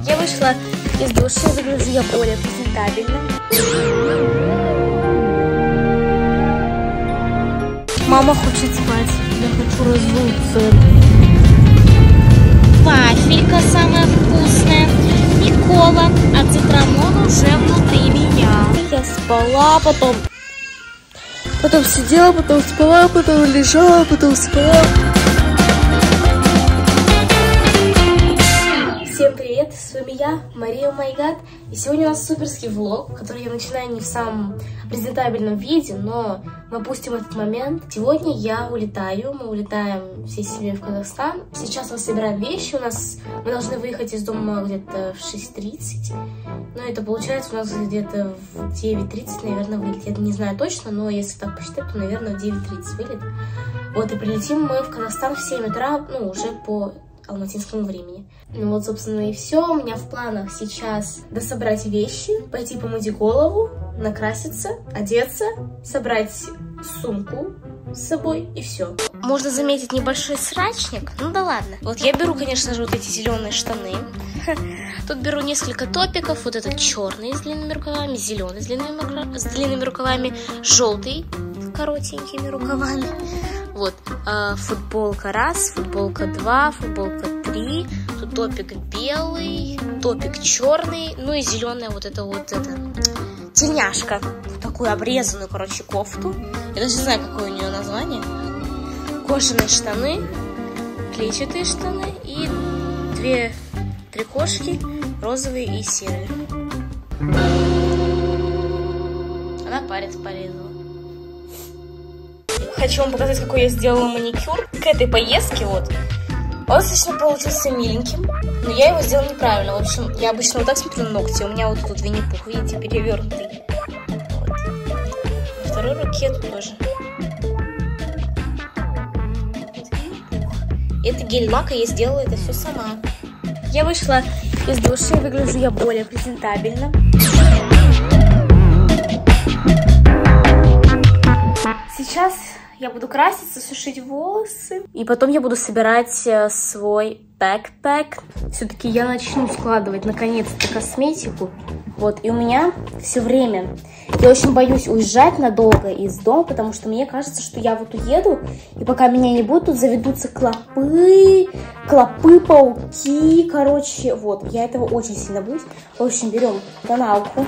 Я вышла из души, выгляжу я более презентабельно. Мама хочет спать. Я хочу разуться. Вафелька самая вкусная. И кола. А цитрамон уже внутри меня. Я спала, потом сидела, потом спала, потом лежала, потом спала. Всем привет, с вами я, Мария Майгат, и сегодня у нас суперский влог, который я начинаю не в самом презентабельном виде, но мы опустим этот момент. Сегодня я улетаю, мы улетаем всей семьей в Казахстан. Сейчас мы собираем вещи, мы должны выехать из дома где-то в 6:30, но это получается у нас где-то в 9:30, наверное, вылет. Я не знаю точно, но если так посчитать, то, наверное, в 9:30 вылет. Вот, и прилетим мы в Казахстан в 7 утра, ну, уже по алматинскому времени. Ну вот, собственно, и все. У меня в планах сейчас дособрать вещи, пойти помыть голову, накраситься, одеться, собрать сумку с собой и все. Можно заметить небольшой срачник. Ну да ладно. Вот я беру, конечно же, вот эти зеленые штаны. Тут беру несколько топиков. Вот этот черный с длинными рукавами, зеленый с длинными рукавами, желтый с коротенькими рукавами. Вот, футболка раз, футболка 2, футболка 3, тут топик белый, топик черный, ну и зеленая вот эта тельняшка, такую обрезанную, короче, кофту. Я даже не знаю, какое у нее название. Кожаные штаны, клетчатые штаны и 2 трикошки, розовые и серые. Она палец порезала. Хочу вам показать, какой я сделала маникюр к этой поездке. Вот. Он достаточно получился миленьким, но я его сделала неправильно. В общем, я обычно вот так смотрю на ногти. У меня вот тут Винни-Пух, видите, перевернутый. Вот. На второй руке тоже. Это гель-лак, и я сделала это все сама. Я вышла из души, выгляжу я более презентабельно. Сейчас я буду краситься, сушить волосы. И потом я буду собирать свой бэкпэк. Все-таки я начну складывать наконец-то косметику. Вот, и у меня все время... Я очень боюсь уезжать надолго из дома, потому что мне кажется, что я вот уеду, и пока меня не будет, тут заведутся клопы, пауки, короче. Вот, я этого очень сильно боюсь. В общем, берем тоналку.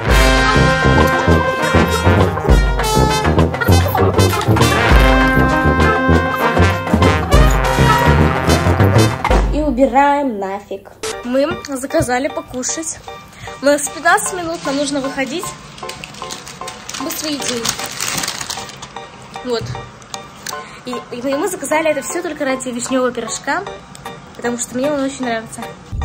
Убираем нафиг. Мы заказали покушать. У нас 15 минут, нам нужно выходить. Быстро едим. Вот. И мы заказали это все только ради вишневого пирожка, потому что мне он очень нравится.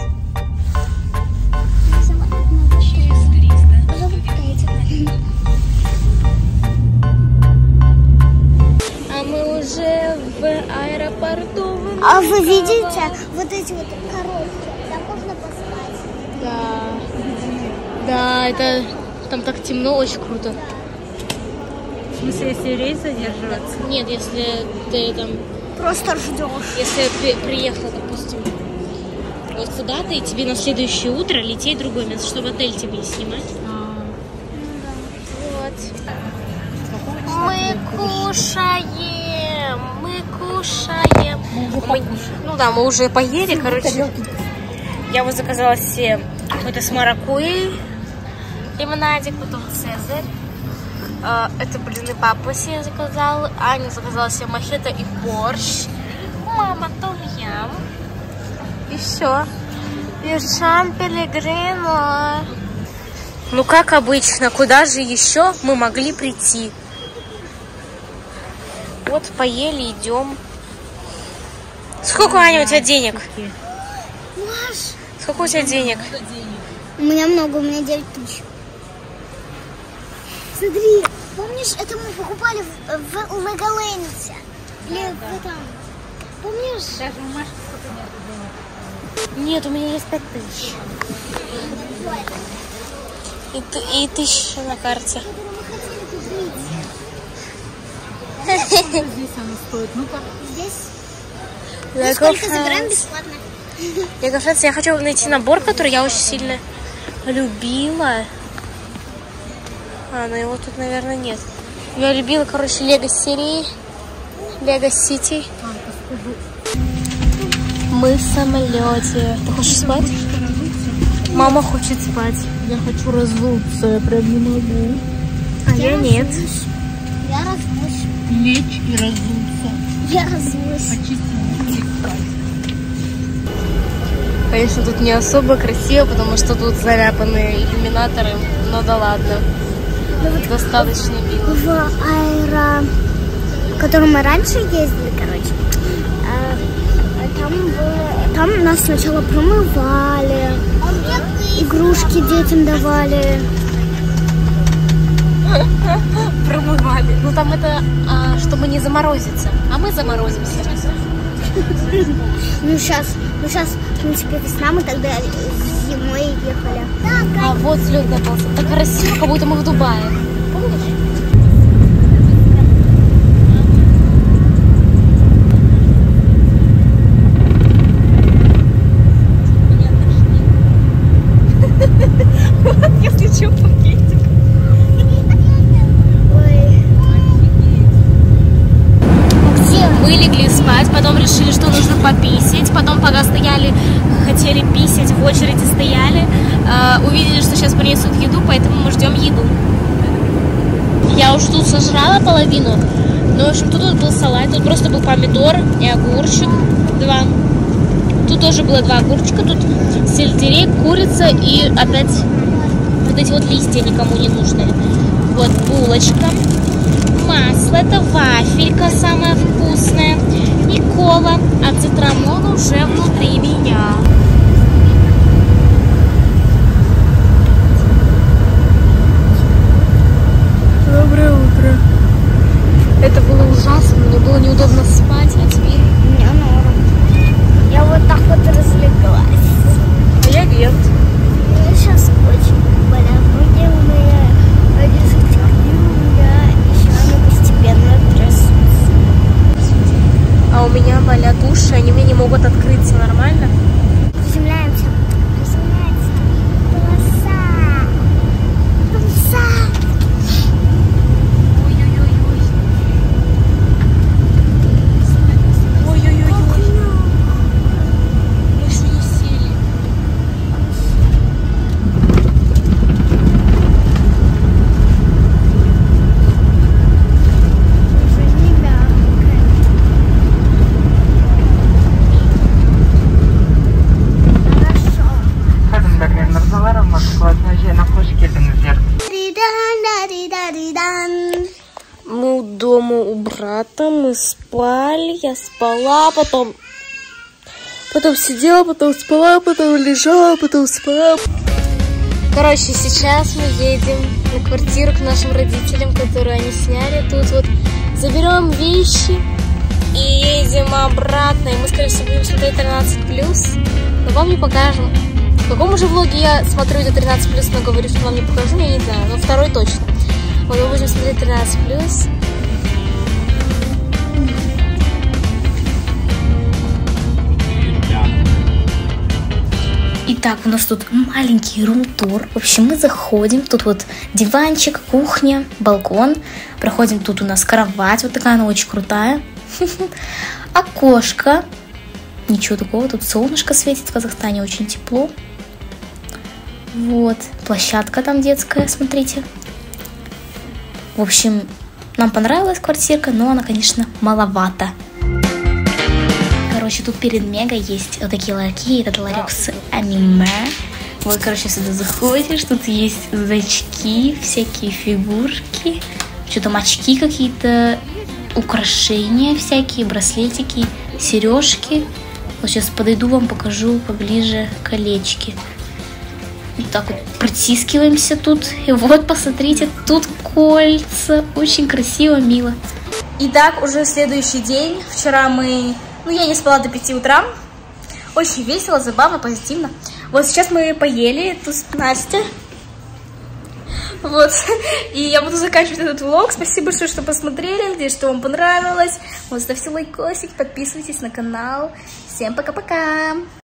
А мы уже в аэропорту. А вы видите вот эти вот коробки? Там можно поспать. Да. Да, это там так темно, очень круто. В смысле, если рейс задерживаться? Нет, если ты там... Просто ждешь. Если ты приехала, допустим, вот куда-то, и тебе на следующее утро лететь в другое место, чтобы отель тебе не снимать. Вот. Мы кушаем. Ну да, мы уже поели, короче. Я вот заказала себе какой-то с маракуйей лимонадик, потом цезарь. Это блины папа себе заказал. Аня заказала себе мохито и борщ. Мама том-ям. И все. Вершан пелегрино. Ну как обычно, куда же еще мы могли прийти? Вот поели, идем. Сколько, Аня, у тебя денег? Маш, сколько у тебя денег? У меня много, у меня 9 тысяч. Смотри, помнишь, это мы покупали в Леголенде? Или в этом? Помнишь? Даже у Маши сколько нет денег? Нет, у меня есть 5000. И 1000 на карте. Здесь оно стоит. Ну-ка. Здесь? Ну, сколько забираем бесплатно? Лего-френдс. Я хочу найти набор, который я очень сильно любила. Но его тут, наверное, нет. Я любила, короче, Лего серии. Лего Сити. Мы в самолете. Ты хочешь спать? Мама хочет спать. Я хочу разуться, я прям не могу. А я нет. Я размусь. Лечь и разуться. Я размусь. Почистить спать. Конечно, тут не особо красиво, потому что тут заляпанные иллюминаторы. Но да ладно. Достаточно мило. В аэро, в котором мы раньше ездили, короче, там нас сначала промывали, игрушки детям давали. Промывали. Ну там это, чтобы не заморозиться. А мы заморозимся. Ну сейчас, в принципе, весна, мы тогда зимой ехали. А вот взлетная полоса. Так красиво, как будто мы в Дубае. Помнишь? Если что, пакетик. Мы легли спать, потом решили, что нужно пописать. Потом пока стояли, хотели писать, в очереди стояли. Увидели, что сейчас принесут еду, поэтому мы ждем еду. Я уже тут сожрала половину. Ну, в общем, тут был салат, тут просто был помидор и огурчик. 2. Тут тоже было 2 огурчика, тут сельдерей, курица и опять вот эти вот листья никому не нужные. Вот булочка, масло, это вафелька самая вкусная и кола, а цитрамон уже внутри меня. Доброе утро. Это было ужасно, мне было неудобно спать, а теперь... Мне норм. Я вот так вот развлекалась. А я нет. Я сейчас очень болят ноги у меня, дизентерия у меня, еще они постепенно трясутся. А у меня болят уши, они мне не могут открыться нормально. Приземляемся. Приземляемся. Полоса. Полоса. Мы у дома у брата, мы спали, я спала, потом сидела, потом спала, потом лежала, потом спала. Короче, сейчас мы едем на квартиру к нашим родителям, которую они сняли. Тут вот заберем вещи и едем обратно. И мы, скорее всего, будем смотреть 13+. Но вам не покажем. В каком же влоге я смотрю это 13+, но говорю, что вам не покажу, я не знаю. Но второй точно. Вот мы будем смотреть 13+. Итак, у нас тут маленький рум-тур. В общем, мы заходим. Тут вот диванчик, кухня, балкон. Проходим, тут у нас кровать. Вот такая она очень крутая. Окошко. Ничего такого. Тут солнышко светит. В Казахстане очень тепло. Вот. Площадка там детская, смотрите. В общем, нам понравилась квартирка, но она, конечно, маловато. Короче, тут перед Мега есть вот такие ларьки. Это ларек с аниме. Вот, короче, сюда заходишь. Тут есть зайчки, всякие фигурки. Что там, очки какие-то, украшения всякие, браслетики, сережки. Вот сейчас подойду, вам покажу поближе колечки. Вот так вот протискиваемся тут. И вот, посмотрите, тут кольца. Очень красиво, мило. Итак, уже следующий день. Вчера я не спала до 5 утра. Очень весело, забавно, позитивно. Вот сейчас мы поели. Тут Настя. Вот. И я буду заканчивать этот влог. Спасибо большое, что посмотрели. Надеюсь, что вам понравилось. Вот, ставьте лайкосик, подписывайтесь на канал. Всем пока-пока.